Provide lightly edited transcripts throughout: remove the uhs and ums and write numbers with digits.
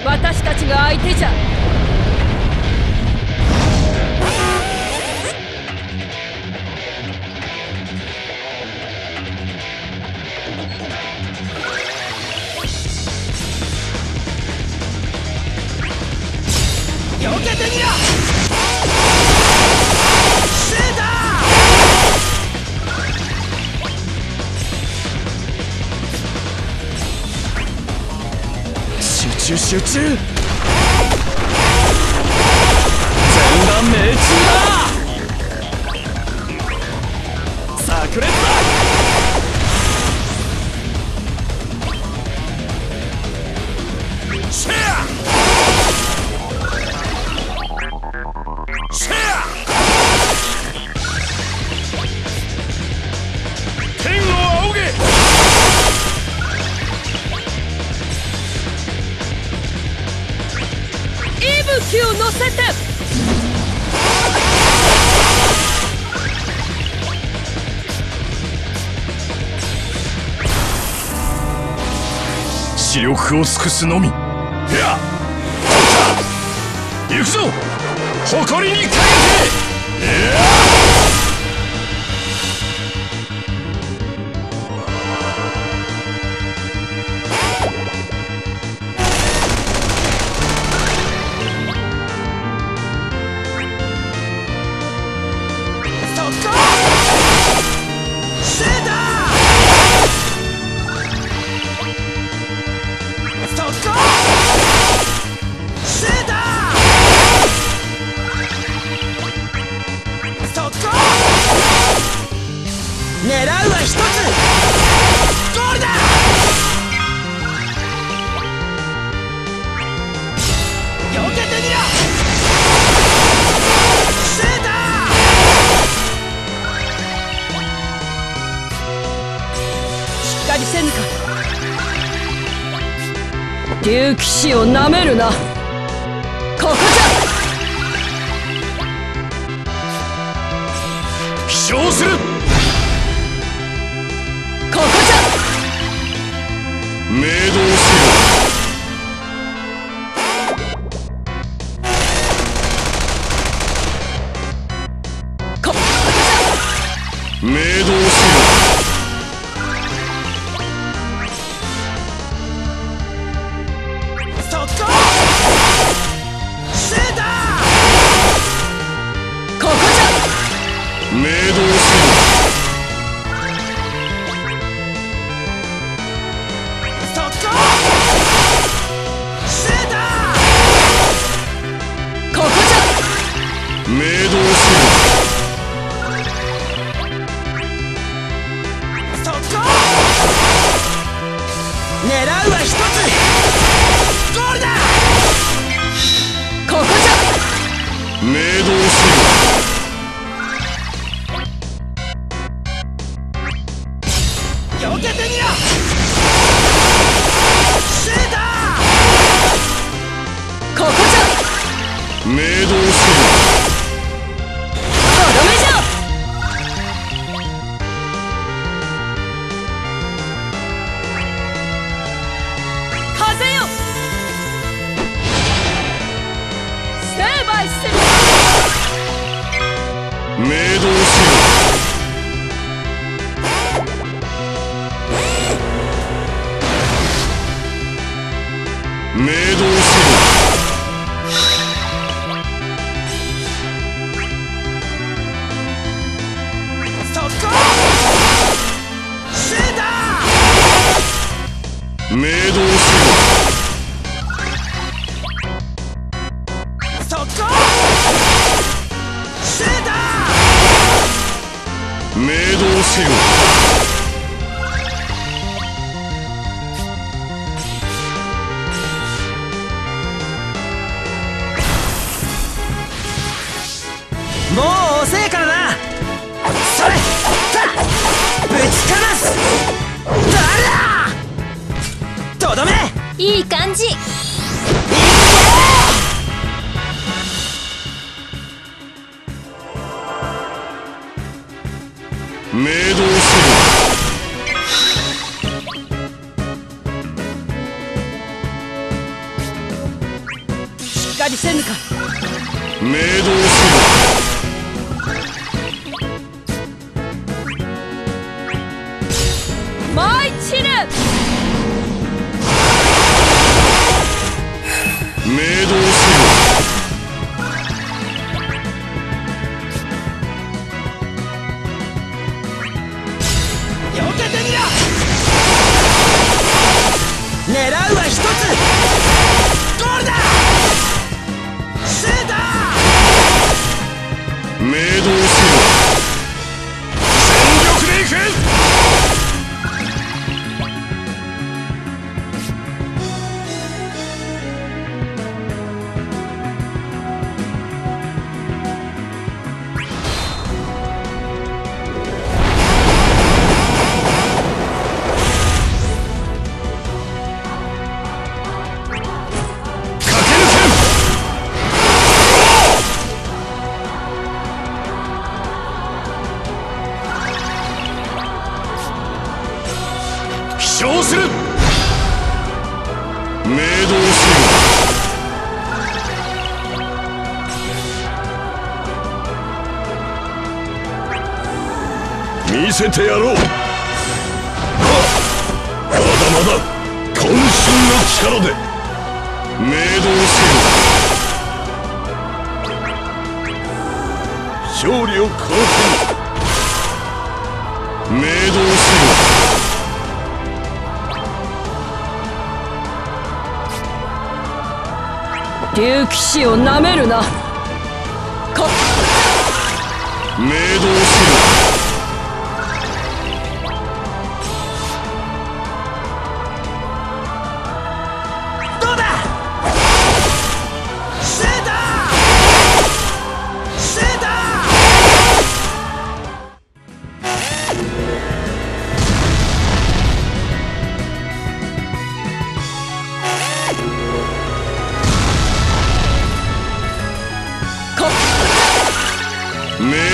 私たちが相手じゃ。 避けてみろ。シューター。集中。全弾命中だ。炸裂だ。シェア天を仰げ。 息吹を乗せて。 視力を尽くすのみ。いや、行くぞ誇りにかけて。狙うは一つ。ゴールだ。避けてみろ。シューター。しっかりせぬか。竜騎士をなめるな。ここじゃ。 飛翔する。 ここじゃ。 明動せよ。 ここじゃ。 明動せよ。そこ。シューター。 ここじゃ。 明動せよ。明動せよ。そこ。狙うは一つ。ゴールだ。 ここじゃ。 明動せよ。避けてみろ。シューター。ここじゃ。 明動せよ。明動せよ。明動せよ。そこ。シューター。明動せよ。そこ。シューター。明動せよ。もう遅えからな。それぶちかます誰だ。とどめ。 いい感じ。 明動せよ。 りせぬか。 明動舞い散る。 明動避けてみろ。狙うは一つ。ゴールだ。シュート。 明動全力でいく。飛翔する。明動見せてやろう。まだまだ渾身の力で明動勝利を殺せる。明動竜騎士をなめるな。 明動どうだ。シュート。シュート。 明動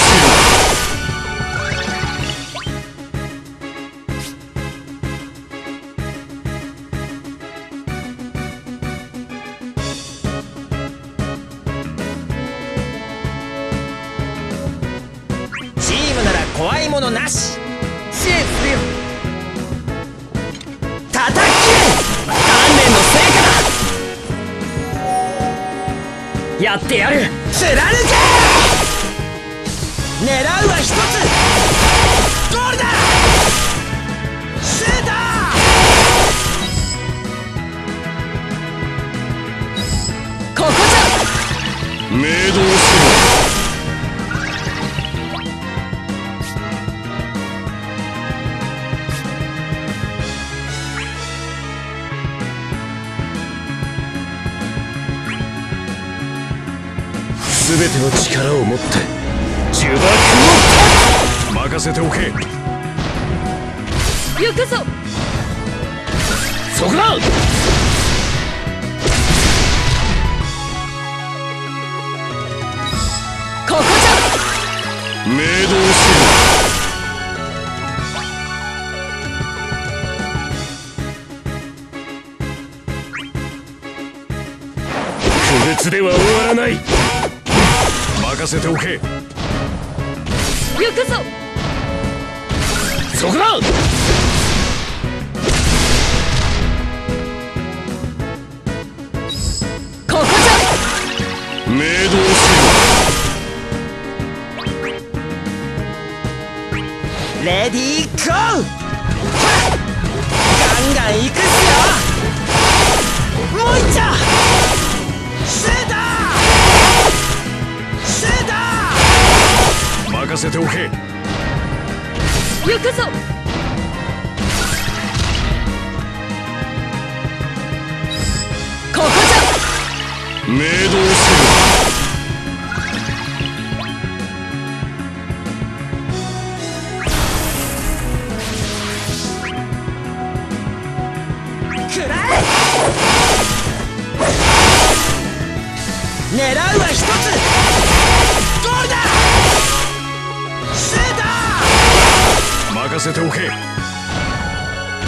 チームなら怖いものなし。支援するよ。叩き切れ。 鍛錬の成果だ。やってやる。 貫け。狙うは一つ。ゴールだ。シュート。 ここじゃ。 明動すべての力を持って呪縛を任せておけ。 行くぞ。 そこだ。 ここじゃ。 明動不滅では終わらない。任せておけ。 行くぞ。 そこだ。 ここじゃ。 明動レディーゴー。ガンガンいくっすよ。もういっちゃ。シュート。シュート。 任せておけ。 行くぞ。ここじゃ。 明動くらえ。狙うは一つ。ゴールだ。シュート。 任せておけ。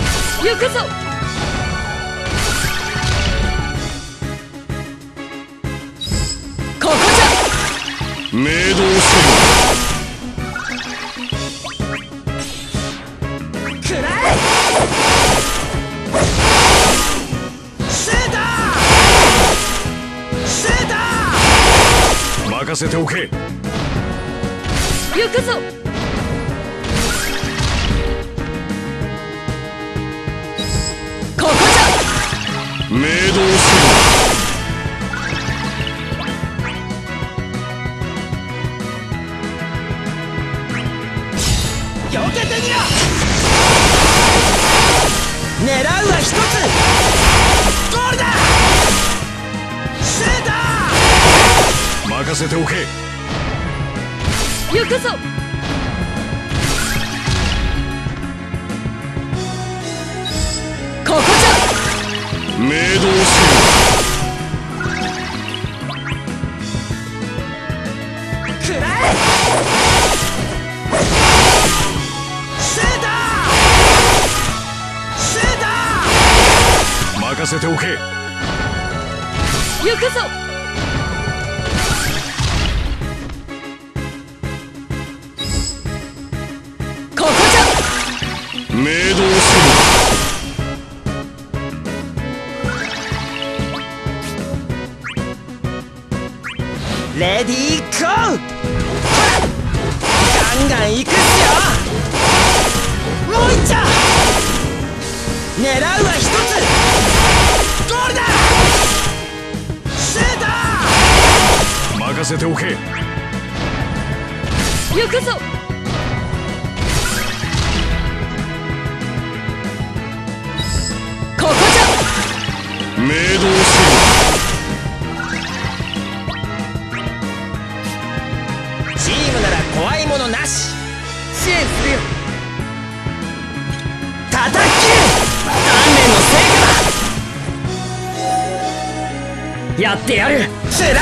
行くぞ。 明動くらえシューターシュータせ任せておけ。 行くぞ。ここじゃ。 明動避けてみろ。狙うは一つ。ゴールだ。シュータ任せておけ。 行くぞ。ここじゃ。 明動くらえシューターシュータ任せておけ。 行くぞ。ここじゃ。 明動レディーゴー。ガンガン行くっすよ。もう一丁。狙うは一つ。ゴールだ。シュータ任せておけ。 行くぞ。ここじゃ。 明動チームなら怖いものなし。支援するよ。叩き切る。鍛錬の成果だ。 やってやる。 貫け。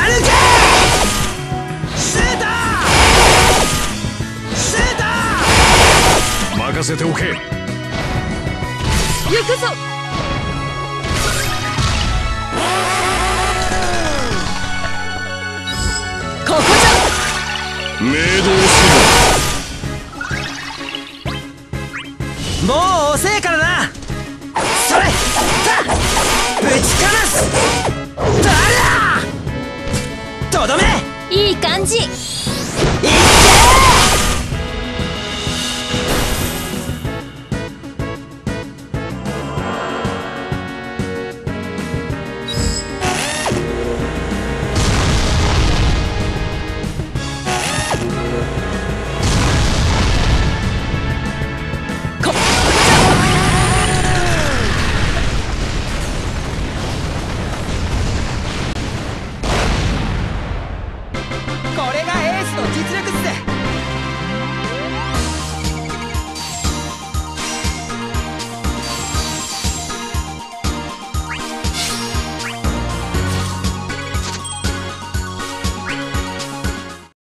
シューターシュータ任せておけ。 行くぞ。ここじゃ。 明動もう遅えからな。それぶちかます。誰だ。とどめ。 いい感じ。 いっ